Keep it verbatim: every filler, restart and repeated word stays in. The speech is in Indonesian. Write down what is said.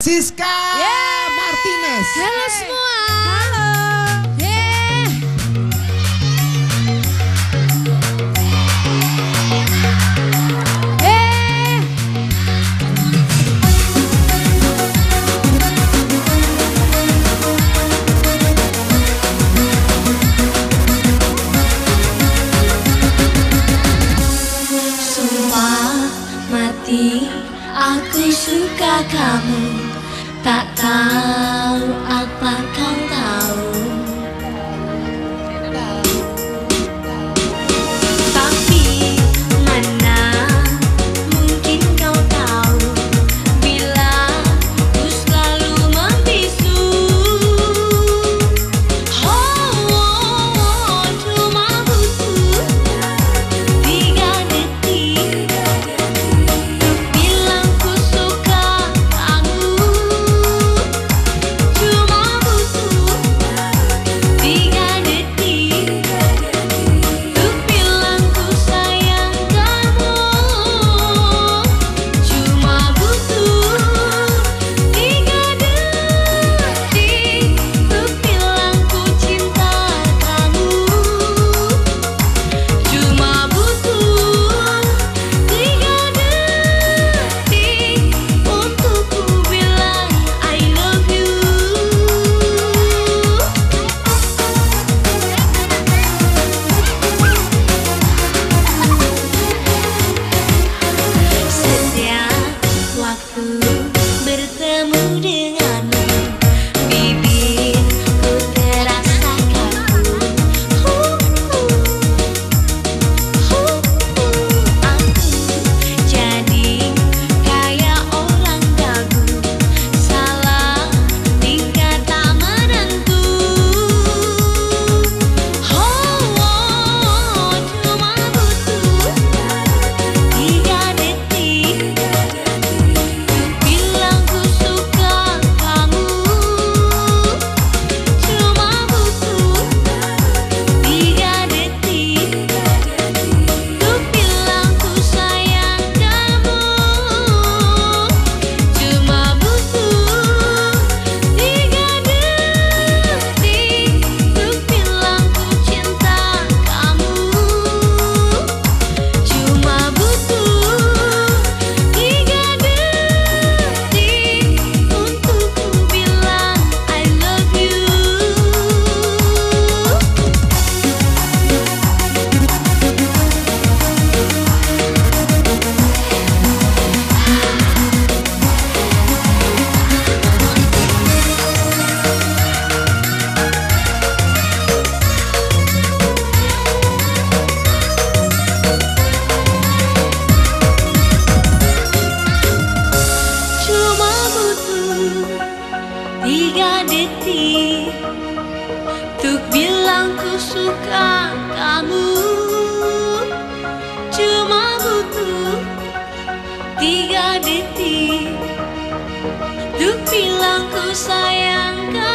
Siska Yeah. Martinez. Halo semua. Halo. Yeah. Yeah. Sumpah mati, aku suka kamu. Tak tahu apa kau tahu. Tapi mana mungkin kau tahu bila ku selalu membisu. Oh, oh, oh, cuma butuh tiga detik untuk bilang ku suka kamu. Cuma butuh tiga detik untuk bilang ku sayang kamu. Cuma butuh tiga detik untuk bilang ku cinta kamu. Cuma butuh tiga detik untuk ku bilang I love you. Setiap waktu bertemu denganmu, bibirku terasa kaku. Aku jadi kayak orang gagu, salah tingkah tak menentu. Oh, oh, cuma butuh tiga detik untuk bilang ku suka kamu. Cuma butuh tiga detik untuk bilang ku sayang kamu. Cuma butuh tiga detik untuk bilang ku cinta kamu. Cuma butuh tiga detik untuk ku bilang I love you. Cuma butuh tiga detik untuk bilang ku suka kamu. Cuma butuh tiga detik untuk bilang ku sayang kamu.